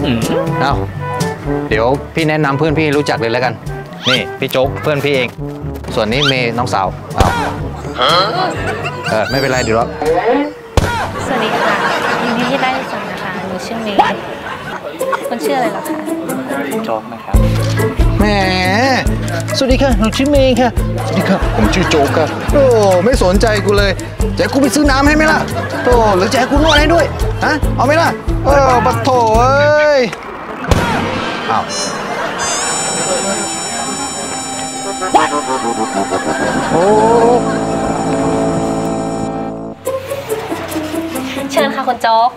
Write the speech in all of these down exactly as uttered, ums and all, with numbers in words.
เอาเดี๋ยวพี่แนะนำเพื่อนพี่รู้จักเลยแล้วกันนี่พี่โจ๊กเพื่อนพี่เองส่วนนี้เมย์น้องสาวเอาเออไม่เป็นไรเดี๋ยวสวัสดีค่ะยินดีที่ได้รู้จักนะคะหนูชื่อเมย์คุณชื่ออะไรหรอคะโจ๊กนะครับแหมสวัสดีค่ะหนูชื่อเมย์ค่ะสวัสดีค่ะผมชื่อโจ๊กค่ะโอ้ไม่สนใจกูเลยจะกูไปซื้อน้ำให้ไหมล่ะโธ่หรือจะให้กูนวดให้ด้วยฮะเอาไหมล่ะเออปะโถเอ้ยอ้าวโอ้เชิญค่ะคุณโจ๊ก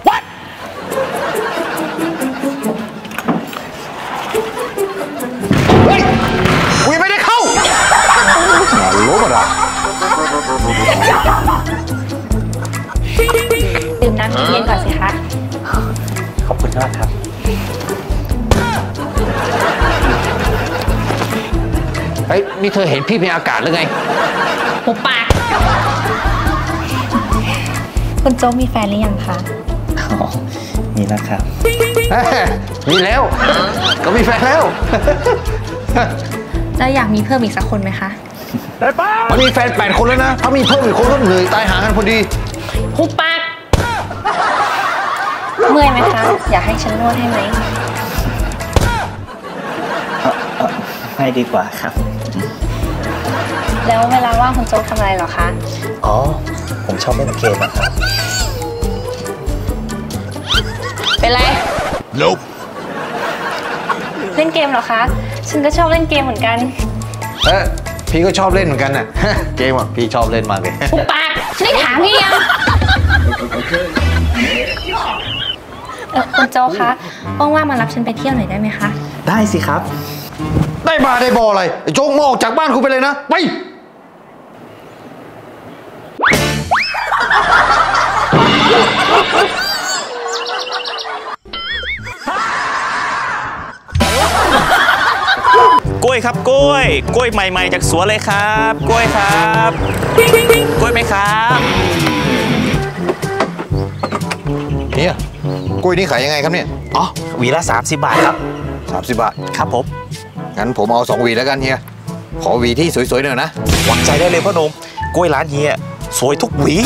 เฮ้ยกูยังไม่ได้เข้าอย่าล้มอะไรดื่มน้ำเย็นๆก่อนสิคะขอบคุณมากครับเฮ้ยนี่เธอเห็นพี่เป็นอากาศหรือไงหุบปากคุณโจ๊กมีแฟนหรือยังคะอ๋อมีแล้วครับมีแล้วก็มีแฟนแล้วแล้วอยากมีเพิ่มอีกสักคนไหมคะได้ป้ามันมีแฟนแปดคนแล้วนะถ้ามีเพิ่มอีกคนก็เหนื่อยตายหากันพอดีหุบปากเมื่อยไหมคะอยากให้ฉันนวดให้ไหมให้ดีกว่าครับแล้วเวลาว่างคุณโจ๊กทำอะไรหรอคะอ๋อผมชอบเล่นเกมนะครับเป็นไรลบเล่นเกมเหรอคะฉันก็ชอบเล่นเกมเหมือนกันเออพี่ก็ชอบเล่นเหมือนกันน่ะเกมอ่ะพี่ชอบเล่นมากเลยหุบปากฉันได้ถามพี่ยังเออคุณโจ๊กคะว่างๆมารับฉันไปเที่ยวหน่อยได้ไหมคะได้สิครับได้บาได้บออะไรโจ๊กมอออกจากบ้านคุณไปเลยนะไปกล้วยครับกล้วยกล้วยใหม่ๆจากสวนเลยครับกล้วยครับกล้วยไหมครับเฮียกล้วยนี่ขายยังไงครับเนี่ยอ๋อหวีละสามสิบบาทครับสามสิบบาทครับผมงั้นผมเอาสองหวีแล้วกันเฮียขอหวีที่สวยๆหน่อยนะวางใจได้เลยพ่อหนุ่มกล้วยร้านเฮียสวยทุกหวี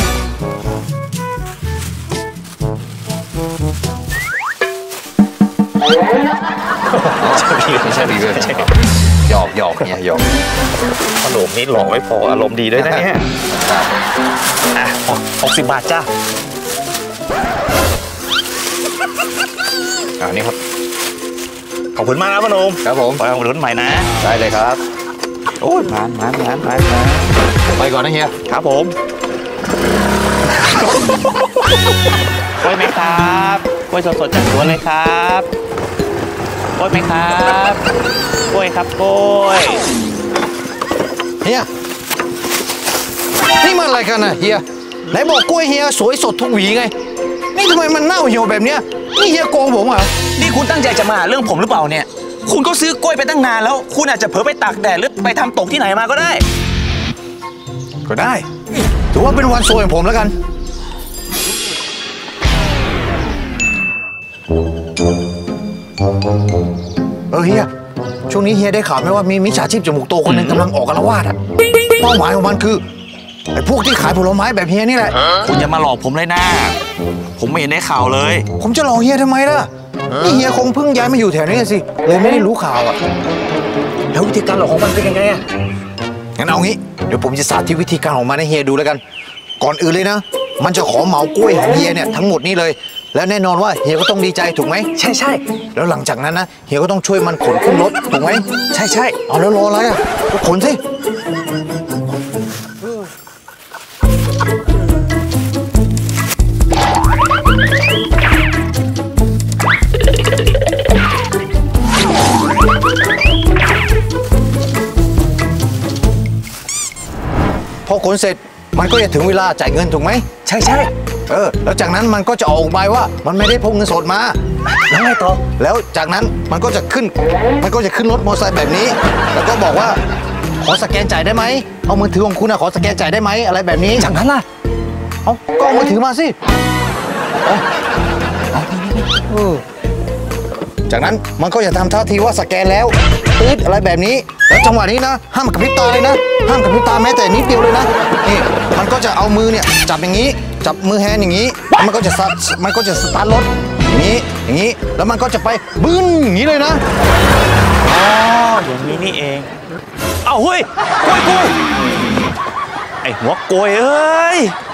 ไม่ใช่ดีเลยหยอกหยอกเนี่ยหยอกขนมนี่หล่อไม่พออารมณ์ดีด้วยนะเนี่ยอ่ะหกสิบบาทจ้าอ่านี่ครับขอบคุณมากนะพ่อหนุ่มครับผมไปของรุ่นใหม่นะได้เลยครับโอ้ยมานมานมานมานไปก่อนนะเฮียครับผมกล้วยไหมครับกล้วยสดๆจากสวนเลยครับกล้วยไหมครับกล้วยครับกล้วยเฮียนี่มันอะไรกันนะเฮียไหนบอกกล้วยเฮียสวยสดทุกหวีไงนี่ทำไมมันเน่าเหี่ยวแบบเนี้ยนี่เฮียโกงผมเหรอนี่คุณตั้งใจจะมาหาเรื่องผมหรือเปล่าเนี่ยคุณก็ซื้อกล้วยไปตั้งนานแล้วคุณอาจจะเผลอไปตากแดดหรือไปทำตกที่ไหนมาก็ได้ก็ได้ถือว่าเป็นวันโซยของผมแล้วกันเออเฮียช่วงนี้เฮียได้ข่าวไหมว่ามีมิจฉาชีพจมูกโตคนหนึ่งกำลังออกอาละวาดอะเป้าหมายของมันคือไอ้พวกที่ขายผลไม้แบบเฮียนี่แหละคุณอย่ามาหลอกผมเลยนะผมไม่เห็นได้ข่าวเลยผมจะหลอกเฮียทำไมล่ะนี่เฮียคงเพิ่งย้ายมาอยู่แถวนี้สิเลยไม่ได้รู้ข่าวอะแล้ววิธีการหลอกของมันเป็นยังไงอะงั้นเอางี้เดี๋ยวผมจะสาธิตวิธีการของมันให้เฮียดูแล้วกันก่อนอื่นเลยนะมันจะขอเหมากล้วยของเฮียเนี่ยทั้งหมดนี่เลยแล้วแน่นอนว่าเฮียก็ต้องดีใจถูกไหมใช่ใช่แล้วหลังจากนั้นนะเฮียก็ต้องช่วยมันขนขึ้นรถถูกไหมใช่ใช่เอาแล้วรออะไรอ่ะก็ขนสิพอขนเสร็จมันก็จะถึงเวลาจ่ายเงินถูกไหมใช่ใช่เออแล้วจากนั้นมันก็จะออกใบว่ามันไม่ได้พกเงินสดมาแล้วไงต่อแล้วจากนั้นมันก็จะขึ้นมันก็จะขึ้นรถมอเตอร์ไซค์แบบนี้แล้วก็บอกว่าขอสแกนจ่ายได้ไหมเอามือถือของคุณนะขอสแกนจ่ายได้ไหมอะไรแบบนี้จากนั้นล่ะเอาก็เอามือถือมาสิเอาเอาเออจากนั้นมันก็จะทำท่าทีว่าสแกนแล้วตืดอะไรแบบนี้แล้วจังหวะนี้นะห้ามกระพริบตาเลยนะห้ามกระพริบตาแม้แต่นิดเดียวเลยนะนี่มันก็จะเอามือเนี่ยจับอย่างนี้จับมือแฮนด์อย่างนี้แล้วมันก็จะซัดมันก็จะสตาร์ทรถอย่างนี้อย่างนี้แล้วมันก็จะไปบึ้นอย่างนี้เลยนะอ๋ออย่างนี้นี่เองเอาเฮ้ยโกยโกยไอหัวโกยเอ้ย